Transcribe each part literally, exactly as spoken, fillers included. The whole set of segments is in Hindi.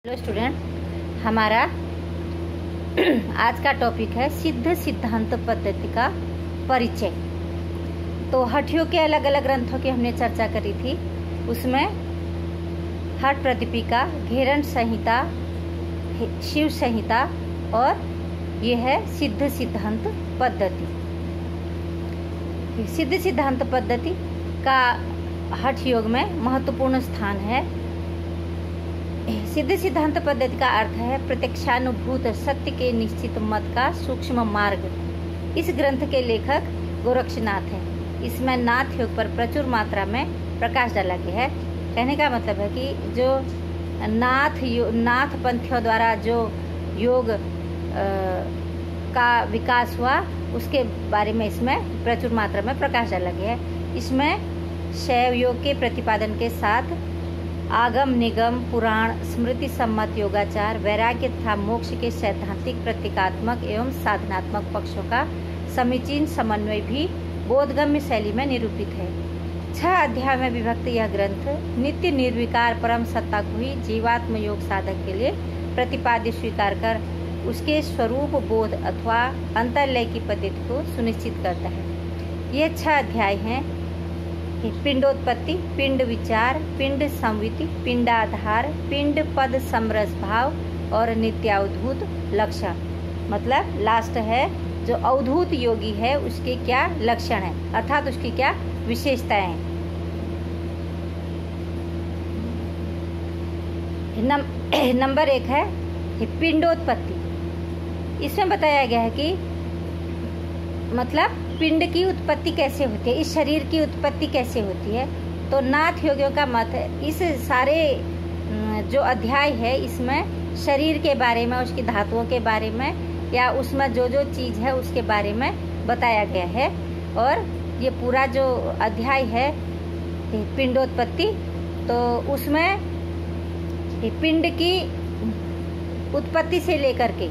हेलो स्टूडेंट, हमारा आज का टॉपिक है सिद्ध सिद्धांत पद्धति का परिचय। तो हठियों के अलग अलग ग्रंथों की हमने चर्चा करी थी। उसमें हठ प्रदीपिका, घेरन संहिता, शिव संहिता और ये है सिद्ध सिद्धांत पद्धति। सिद्ध सिद्धांत पद्धति का हठ योग में महत्वपूर्ण स्थान है। सिद्ध सिद्धांत पद्धति का अर्थ है प्रत्यक्षानुभूत सत्य के निश्चित मत का सूक्ष्म मार्ग। इस ग्रंथ के लेखक गोरक्षनाथ हैं। इसमें नाथ योग पर प्रचुर मात्रा में प्रकाश डाला गया है। कहने का मतलब है कि जो नाथ नाथ पंथियों द्वारा जो योग आ, का विकास हुआ उसके बारे में इसमें प्रचुर मात्रा में प्रकाश डाला गया है। इसमें शैव योग के प्रतिपादन के साथ आगम निगम पुराण स्मृति सम्मत योगाचार वैराग्य तथा मोक्ष के सैद्धांतिक प्रतीकात्मक एवं साधनात्मक पक्षों का समीचीन समन्वय भी बोधगम्य शैली में निरूपित है। छह अध्याय में विभक्त यह ग्रंथ नित्य निर्विकार परम सत्ता को ही जीवात्म योग साधक के लिए प्रतिपाद्य स्वीकार कर उसके स्वरूप बोध अथवा अंतर्लय की पद्धति को सुनिश्चित करता है। ये छह अध्याय हैं: पिंडोत्पत्ति, पिंड विचार, पिंड संविति, पिंडाधार, पिंड पद समरस भाव और नित्यावधूत लक्षण। मतलब लास्ट है जो अवधूत योगी है उसके क्या लक्षण है, अर्थात उसकी क्या विशेषताएं हैं। नम, नंबर एक है पिंडोत्पत्ति। इसमें बताया गया है कि मतलब पिंड की उत्पत्ति कैसे होती है, इस शरीर की उत्पत्ति कैसे होती है। तो नाथ योगियों का मत है इस सारे जो अध्याय है इसमें शरीर के बारे में, उसकी धातुओं के बारे में या उसमें जो जो चीज है उसके बारे में बताया गया है। और ये पूरा जो अध्याय है पिंडोत्पत्ति, तो उसमें पिंड की उत्पत्ति से लेकर के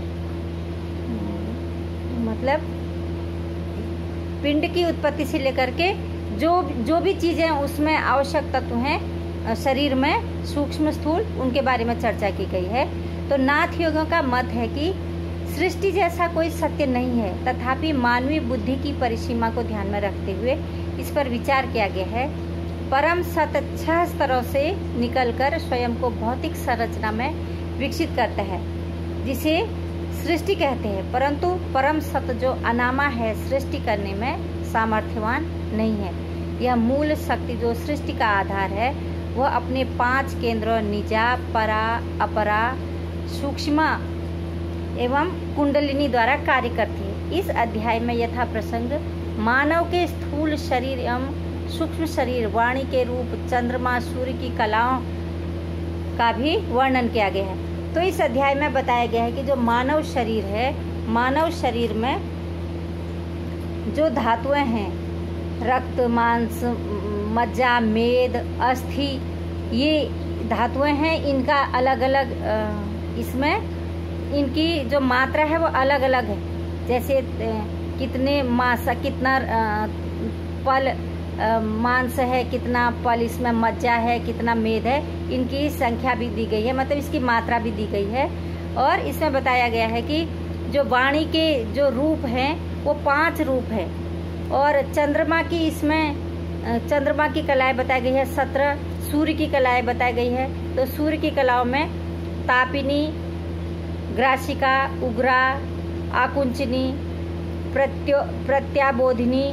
मतलब पिंड की उत्पत्ति से लेकर के जो जो भी चीजें उसमें आवश्यक तत्व हैं शरीर में सूक्ष्म स्थूल, उनके बारे में चर्चा की गई है। तो नाथ योगियों का मत है कि सृष्टि जैसा कोई सत्य नहीं है, तथापि मानवीय बुद्धि की परिसीमा को ध्यान में रखते हुए इस पर विचार किया गया है। परम सत्य छह स्तरों से निकलकर स्वयं को भौतिक संरचना में विकसित करता है, जिसे सृष्टि कहते हैं। परंतु परम सत्य जो अनामा है सृष्टि करने में सामर्थ्यवान नहीं है। यह मूल शक्ति जो सृष्टि का आधार है वह अपने पांच केंद्रों निजा, परा, अपरा, सूक्ष्म एवं कुंडलिनी द्वारा कार्य करती है। इस अध्याय में यथा प्रसंग मानव के स्थूल शरीर एवं सूक्ष्म शरीर, वाणी के रूप, चंद्रमा, सूर्य की कलाओं का भी वर्णन किया गया है। तो इस अध्याय में बताया गया है कि जो मानव शरीर है, मानव शरीर में जो धातुएं हैं रक्त, मांस, मज्जा, मेद, अस्थि, ये धातुएं हैं। इनका अलग अलग इसमें इनकी जो मात्रा है वो अलग अलग है। जैसे कितने मास कितना पल मांस है, कितना पल इसमें मज्जा है, कितना मेद है, इनकी संख्या भी दी गई है, मतलब इसकी मात्रा भी दी गई है। और इसमें बताया गया है कि जो वाणी के जो रूप हैं वो पांच रूप है। और चंद्रमा की इसमें चंद्रमा की कलाएं बताई गई है सत्रह, सूर्य की कलाएं बताई गई है। तो सूर्य की कलाओं में तापिनी, ग्रासिका, उग्रा, आकुंचनी, प्रत्यो प्रत्याबोधिनी,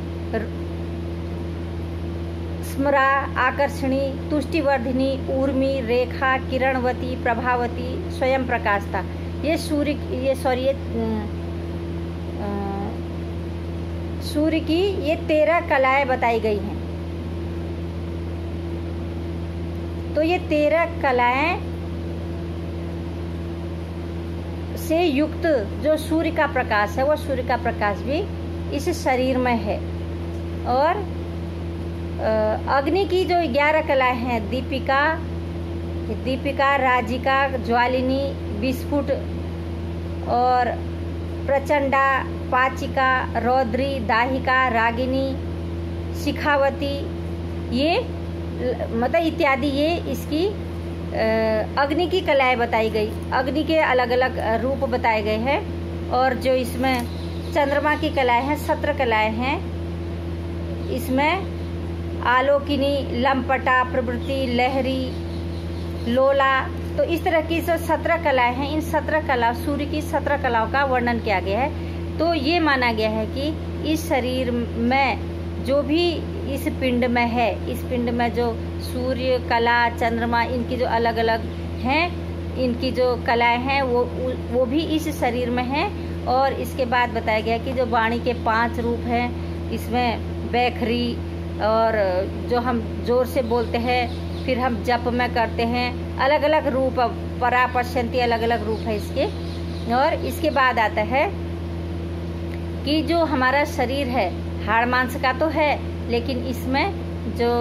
स्मरा, आकर्षणी, तुष्टिवर्धिनी, ऊर्मी, रेखा, किरणवती, प्रभावती, स्वयं प्रकाशता। ये सूर्य ये सॉरी ये सूर्य की ये तेरह कलाएं बताई गई हैं। तो ये तेरह कलाएं से युक्त जो सूर्य का प्रकाश है वो सूर्य का प्रकाश भी इस शरीर में है। और अग्नि की जो ग्यारह कलाएं हैं दीपिका दीपिका राजिका, ज्वालिनी, विस्फुट और प्रचंडा, पाचिका, रौद्री, दाहिका, रागिनी, शिखावती, ये मतलब इत्यादि ये इसकी अग्नि की कलाएं बताई गई, अग्नि के अलग अलग रूप बताए गए हैं। और जो इसमें चंद्रमा की कलाएं हैं, सत्रह कलाएं हैं। इसमें आलोकिनी, लंपटा, प्रवृत्ति, लहरी, लोला, तो इस तरह की जो सत्रह कलाएं हैं, इन सत्रह कला सूर्य की सत्रह कलाओं का वर्णन किया गया है। तो ये माना गया है कि इस शरीर में जो भी इस पिंड में है, इस पिंड में जो सूर्य, कला, चंद्रमा, इनकी जो अलग अलग हैं, इनकी जो कलाएं हैं वो वो भी इस शरीर में हैं। और इसके बाद बताया गया कि जो वाणी के पांच रूप हैं, इसमें बैखरी, और जो हम जोर से बोलते हैं, फिर हम जप में करते हैं, अलग अलग रूप, परा पश्यंती, अलग अलग रूप है इसके। और इसके बाद आता है कि जो हमारा शरीर है हाड़ मांस का तो है, लेकिन इसमें जो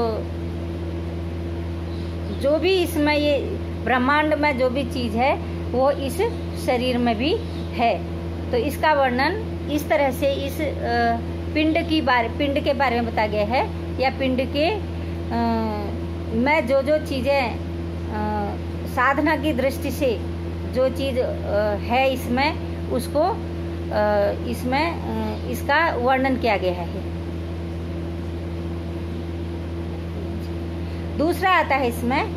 जो भी इसमें ये ब्रह्मांड में जो भी चीज है वो इस शरीर में भी है। तो इसका वर्णन इस तरह से इस पिंड की बारे पिंड के बारे में बताया गया है, या पिंड के में जो जो चीजें साधना की दृष्टि से जो चीज है इसमें, उसको इसमें इसका वर्णन किया गया है। दूसरा आता है इसमें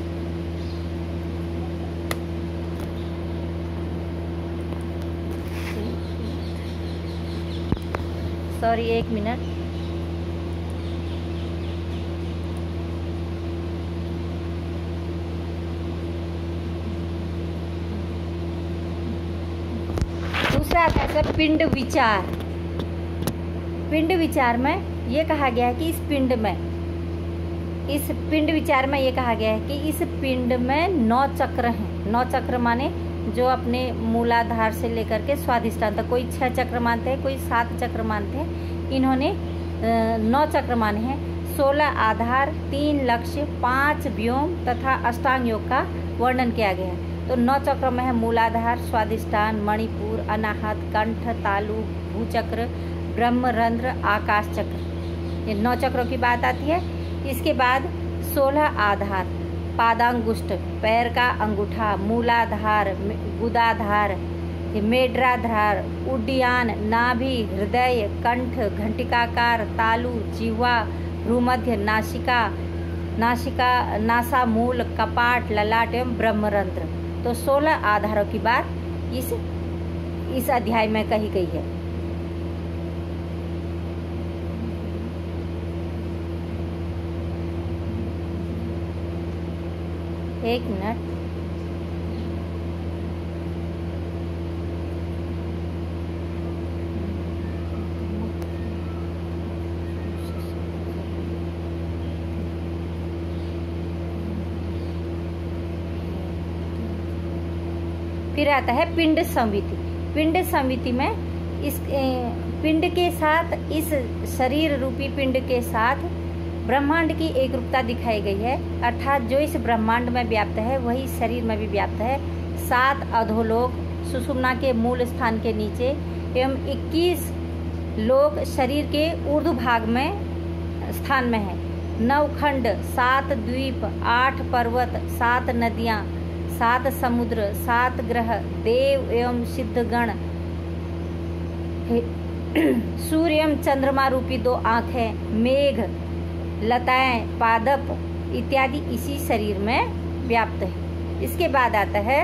सॉरी एक मिनट दूसरा आता है पिंड विचार। पिंड विचार में ये कहा गया है कि इस पिंड में इस पिंड विचार में ये कहा गया है कि इस पिंड में नौ चक्र हैं। नौ चक्र माने जो अपने मूलाधार से लेकर के स्वाधिष्ठान तक, कोई छह चक्र मानते हैं, कोई सात चक्र मानते हैं, इन्होंने नौ चक्र माने हैं। सोलह आधार, तीन लक्ष्य, पांच व्योम तथा अष्टांग योग का वर्णन किया गया है। तो नौ चक्र में है मूलाधार, स्वाधिष्ठान, मणिपुर, अनाहत, कंठ, तालु, भूचक्र, ब्रह्मरंध्र, आकाश चक्र, ये नौ चक्रों की बात आती है। इसके बाद सोलह आधार, पादांगुष्ठ, पैर का अंगूठा, मूलाधार, गुदाधार, मेढ्राधार, उड्डयन, नाभि, हृदय, कंठ, घंटिकाकार, तालु, जिह्वा, भ्रूमध्य, नासिका, नासिका नासा मूल, कपाट, ललाट एवं ब्रह्मरंध्र। तो सोलह आधारों की बात इस इस अध्याय में कही गई है। एक मिनट फिर आता है पिंड संविति। पिंड संविति में इस पिंड के साथ, इस शरीर रूपी पिंड के साथ ब्रह्मांड की एक रूपता दिखाई गई है, अर्थात जो इस ब्रह्मांड में व्याप्त है वही शरीर में भी व्याप्त है। सात अधोलोक सुषुम्ना के मूल स्थान के नीचे एवं इक्कीस लोक शरीर के ऊर्ध्व भाग में स्थान में है। नौ खंड, सात द्वीप, आठ पर्वत, सात नदियाँ, सात समुद्र, सात ग्रह, देव एवं सिद्धगण, सूर्य एवं चंद्रमा रूपी दो आंखें, मेघ, लताएं, पादप इत्यादि इसी शरीर में व्याप्त है। इसके बाद आता है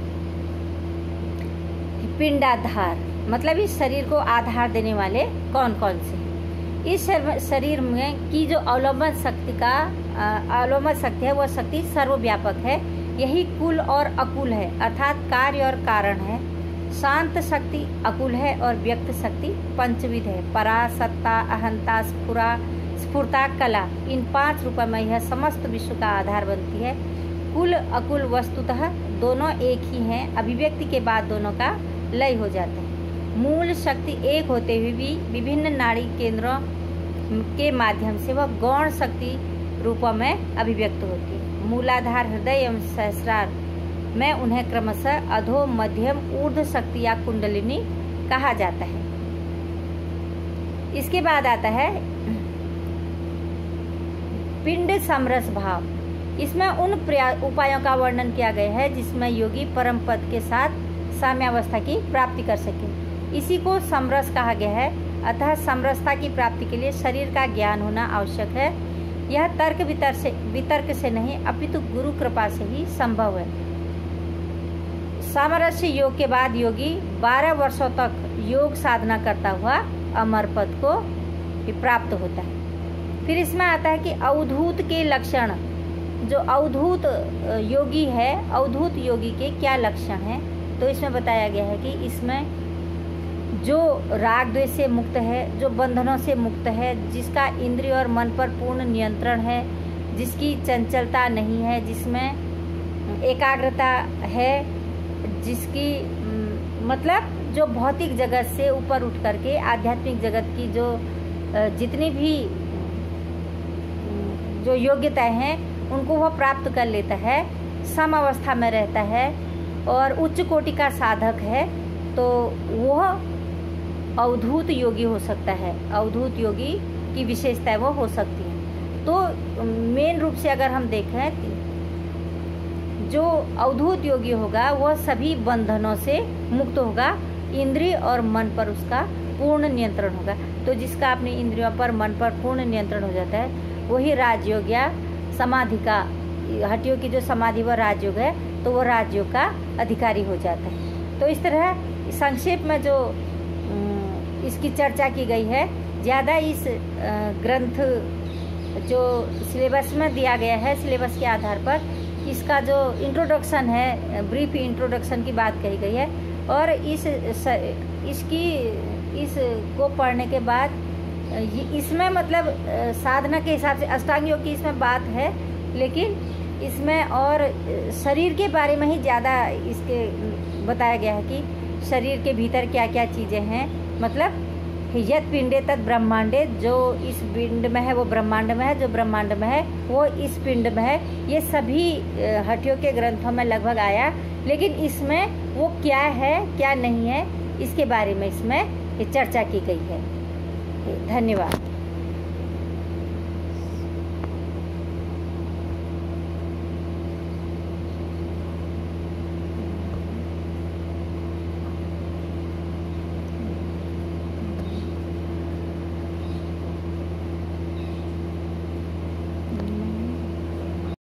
पिंडाधार, मतलब इस शरीर को आधार देने वाले कौन कौन से हैं। इस शरीर में की जो अवलंबन शक्ति का अवलंबन शक्ति है वह शक्ति सर्वव्यापक है। यही कुल और अकुल है, अर्थात कार्य और कारण है। शांत शक्ति अकुल है और व्यक्त शक्ति पंचविध है। परा, सत्ता, अहंता, स्फुरा स्फुरता, कला, इन पांच रूपों में यह समस्त विश्व का आधार बनती है। कुल अकुल वस्तुतः दोनों एक ही हैं, अभिव्यक्ति के बाद दोनों का लय हो जाता है। मूल शक्ति एक होते हुए भी विभिन्न नाड़ी केंद्रों के माध्यम से वह गौण शक्ति रूपों में अभिव्यक्त होती है। मूलाधार, हृदय एवं सहस्रार में उन्हें क्रमशः अधो, मध्यम, ऊर्ध्व शक्ति या कुंडलिनी कहा जाता है। इसके बाद आता है पिंड समरस भाव। इसमें उन उपायों का वर्णन किया गया है जिसमें योगी परम पद के साथ साम्यावस्था की प्राप्ति कर सके। इसी को समरस कहा गया है। अतः समरसता की प्राप्ति के लिए शरीर का ज्ञान होना आवश्यक है। यह तर्क वितर्क से वितर्क से नहीं अपितु गुरु कृपा से ही संभव है। सामरस्य योग के बाद योगी बारह वर्षों तक योग साधना करता हुआ अमर पद को प्राप्त होता है। फिर इसमें आता है कि अवधूत के लक्षण। जो अवधूत योगी है, अवधूत योगी के क्या लक्षण हैं, तो इसमें बताया गया है कि इसमें जो राग द्वेष से मुक्त है, जो बंधनों से मुक्त है, जिसका इंद्रिय और मन पर पूर्ण नियंत्रण है, जिसकी चंचलता नहीं है, जिसमें एकाग्रता है, जिसकी मतलब जो भौतिक जगत से ऊपर उठ करके आध्यात्मिक जगत की जो जितनी भी जो योग्यताएं हैं उनको वह प्राप्त कर लेता है, सम अवस्था में रहता है और उच्च कोटि का साधक है, तो वह अवधूत योगी हो सकता है। अवधूत योगी की विशेषताएं वो हो सकती हैं। तो मेन रूप से अगर हम देखें, जो अवधूत योगी होगा वह सभी बंधनों से मुक्त होगा, इंद्रिय और मन पर उसका पूर्ण नियंत्रण होगा। तो जिसका अपनी इंद्रियों पर मन पर पूर्ण नियंत्रण हो जाता है वही राजयोग या समाधि का, हटियों की जो समाधि व राजयोग है, तो वो राजयोग का अधिकारी हो जाता है। तो इस तरह संक्षेप में जो इसकी चर्चा की गई है, ज़्यादा इस ग्रंथ जो सिलेबस में दिया गया है, सिलेबस के आधार पर इसका जो इंट्रोडक्शन है, ब्रीफ इंट्रोडक्शन की बात कही गई है। और इस इसकी इस को पढ़ने के बाद इसमें मतलब साधना के हिसाब से अष्टांग योग की इसमें बात है, लेकिन इसमें और शरीर के बारे में ही ज़्यादा इसके बताया गया है कि शरीर के भीतर क्या क्या चीज़ें हैं। मतलब यत पिंडे तत् ब्रह्मांडे, जो इस पिंड में है वो ब्रह्मांड में है, जो ब्रह्मांड में है वो इस पिंड में है। ये सभी हटियों के ग्रंथों में लगभग आया, लेकिन इसमें वो क्या है क्या नहीं है इसके बारे में इसमें चर्चा की गई है। धन्यवाद।